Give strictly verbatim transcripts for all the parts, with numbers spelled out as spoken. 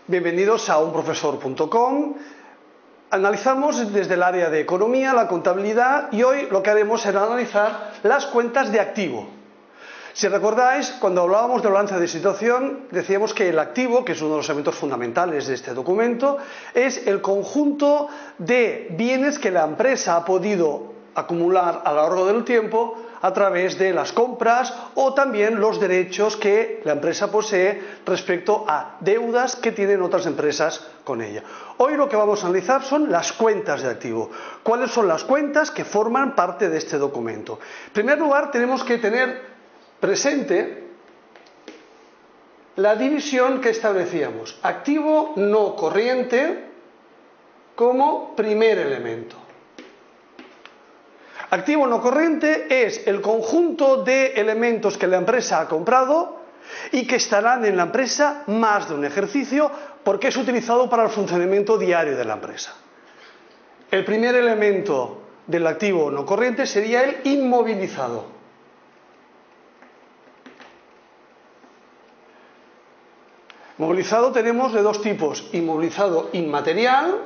Bienvenidos a un profesor punto com. Analizamos desde el área de economía, la contabilidad, y hoy lo que haremos será analizar las cuentas de activo. Si recordáis, cuando hablábamos de balance de situación, decíamos que el activo, que es uno de los elementos fundamentales de este documento, es el conjunto de bienes que la empresa ha podido acumular a lo largo del tiempo a través de las compras o también los derechos que la empresa posee respecto a deudas que tienen otras empresas con ella. Hoy lo que vamos a analizar son las cuentas de activo. ¿Cuáles son las cuentas que forman parte de este documento? En primer lugar, tenemos que tener presente la división que establecíamos. Activo no corriente como primer elemento. Activo no corriente es el conjunto de elementos que la empresa ha comprado y que estarán en la empresa más de un ejercicio porque es utilizado para el funcionamiento diario de la empresa. El primer elemento del activo no corriente sería el inmovilizado. Inmovilizado tenemos de dos tipos: inmovilizado inmaterial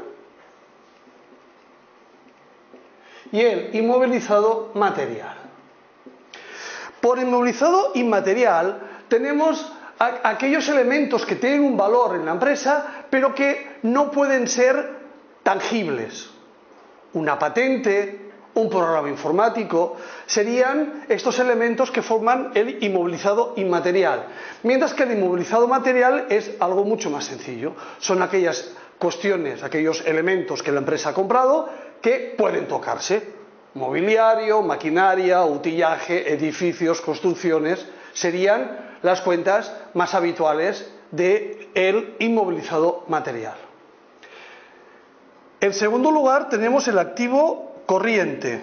y el inmovilizado material. Por inmovilizado inmaterial tenemos a aquellos elementos que tienen un valor en la empresa pero que no pueden ser tangibles. Una patente, un programa informático, serían estos elementos que forman el inmovilizado inmaterial. Mientras que el inmovilizado material es algo mucho más sencillo. Son aquellas cuestiones, aquellos elementos que la empresa ha comprado que pueden tocarse. Mobiliario, maquinaria, utillaje, edificios, construcciones, serían las cuentas más habituales del inmovilizado material. En segundo lugar tenemos el activo corriente.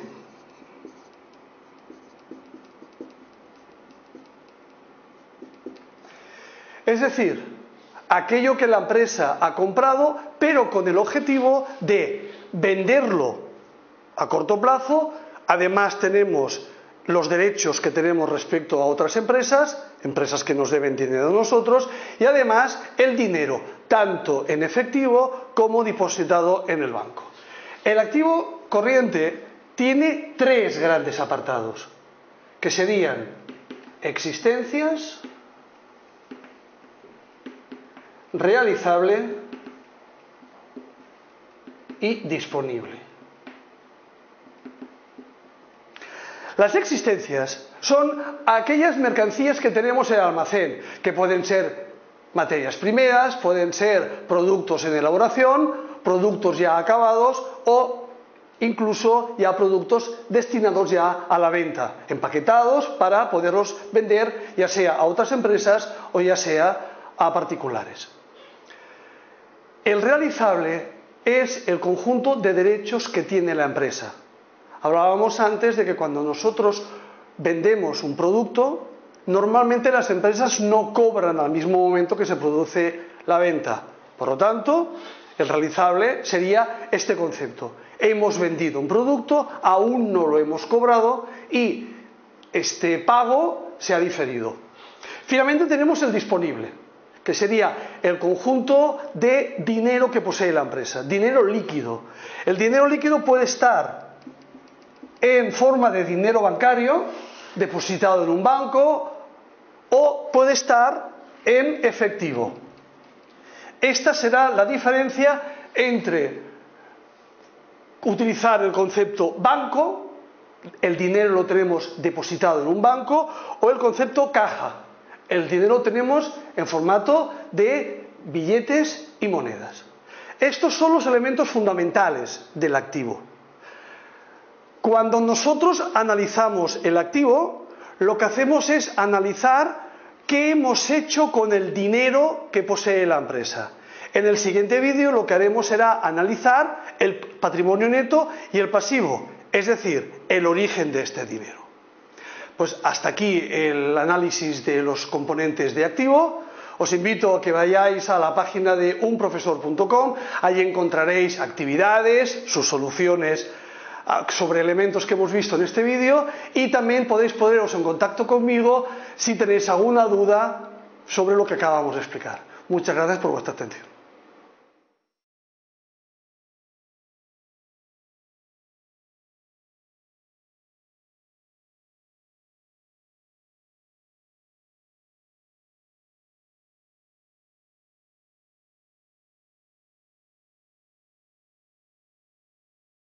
Es decir, aquello que la empresa ha comprado, pero con el objetivo de venderlo a corto plazo. Además tenemos los derechos que tenemos respecto a otras empresas, empresas que nos deben dinero a nosotros, y además el dinero, tanto en efectivo como depositado en el banco. El activo corriente tiene tres grandes apartados, que serían existencias, realizable y disponible. Las existencias son aquellas mercancías que tenemos en el almacén, que pueden ser materias primeras, pueden ser productos en elaboración, productos ya acabados o incluso ya productos destinados ya a la venta, empaquetados para poderlos vender ya sea a otras empresas o ya sea a particulares. El realizable es el conjunto de derechos que tiene la empresa. Hablábamos antes de que cuando nosotros vendemos un producto, normalmente las empresas no cobran al mismo momento que se produce la venta. Por lo tanto, el realizable sería este concepto. Hemos vendido un producto, aún no lo hemos cobrado y este pago se ha diferido. Finalmente tenemos el disponible, que sería el conjunto de dinero que posee la empresa, dinero líquido. El dinero líquido puede estar en forma de dinero bancario, depositado en un banco, o puede estar en efectivo. Esta será la diferencia entre utilizar el concepto banco, el dinero lo tenemos depositado en un banco, o el concepto caja, el dinero lo tenemos en formato de billetes y monedas. Estos son los elementos fundamentales del activo. Cuando nosotros analizamos el activo, lo que hacemos es analizar qué hemos hecho con el dinero que posee la empresa. En el siguiente vídeo lo que haremos será analizar el patrimonio neto y el pasivo, es decir, el origen de este dinero. Pues hasta aquí el análisis de los componentes de activo. Os invito a que vayáis a la página de un profesor punto com, allí encontraréis actividades, sus soluciones sobre elementos que hemos visto en este vídeo, y también podéis poneros en contacto conmigo si tenéis alguna duda sobre lo que acabamos de explicar. Muchas gracias por vuestra atención.